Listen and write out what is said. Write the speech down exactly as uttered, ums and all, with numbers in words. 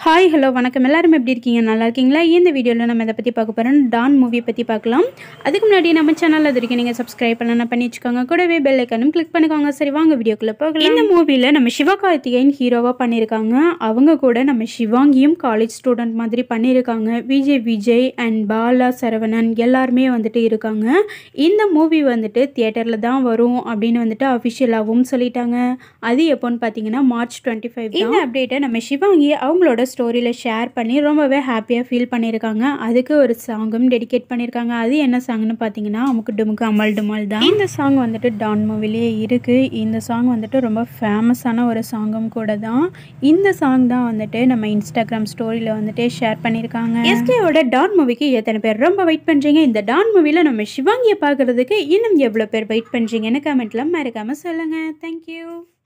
hi hello வணக்கம் எல்லாரும் எப்படி இருக்கீங்க நல்லா இருக்கீங்களா இந்த வீடியோவில் நம்ம இதை பற்றி பார்க்க போகிறோம் டான் மூவி பற்றி பார்க்கலாம் அதுக்கு முன்னாடி நம்ம சேனலில் அது வரைக்கும் நீங்கள் சப்ஸ்கிரைப் பண்ணலாம் பண்ணி வச்சுக்கோங்க கூடவே பெல் ஐக்கனும் கிளிக் பண்ணிக்கோங்க சரி வாங்க வீடியோக்குள்ளே போகலாம் இந்த மூவியில் நம்ம சிவகார்த்திகேயன் ஹீரோவாக பண்ணியிருக்காங்க அவங்க கூட நம்ம சிவாங்கியும் காலேஜ் ஸ்டூடெண்ட் மாதிரி பண்ணியிருக்காங்க விஜய் விஜய் அண்ட் பாலா சரவணன் எல்லாருமே வந்துட்டு இருக்காங்க இந்த மூவி வந்துட்டு தியேட்டரில் தான் வரும் அப்படின்னு வந்துட்டு அஃபிஷியலாகவும் சொல்லிட்டாங்க அது எப்போன்னு பார்த்தீங்கன்னா மார்ச் டுவெண்ட்டி ஃபைவ் இந்த அப்டேட்டை நம்ம சிவாங்கி அவங்களோட ஸ்டோரியில் ஷேர் பண்ணி ரொம்பவே ஹாப்பியாக ஃபீல் பண்ணியிருக்காங்க அதுக்கு ஒரு சாங்கும் டெடிகேட் பண்ணியிருக்காங்க அது என்ன சாங்னு பார்த்தீங்கன்னா அமுக்கு டுமுக்கு அமல் டுமால் தான் இந்த சாங் வந்துட்டு டான் மூவிலேயே இருக்குது இந்த சாங் வந்துட்டு ரொம்ப ஃபேமஸான ஒரு சாங்கும் கூட தான் இந்த சாங் தான் வந்துட்டு நம்ம இன்ஸ்டாகிராம் ஸ்டோரியில் வந்துட்டு ஷேர் பண்ணியிருக்காங்க எஸ்கேவோட டான் மூவிக்கு எத்தனை பேர் ரொம்ப வெயிட் பண்ணுறீங்க இந்த டான் மூவியில் நம்ம சிவாங்கியை பார்க்குறதுக்கு இன்னும் எவ்வளோ பேர் வெயிட் பண்ணுறீங்கன்னு கமெண்ட்டில் மறக்காமல் சொல்லுங்கள் தேங்க்யூ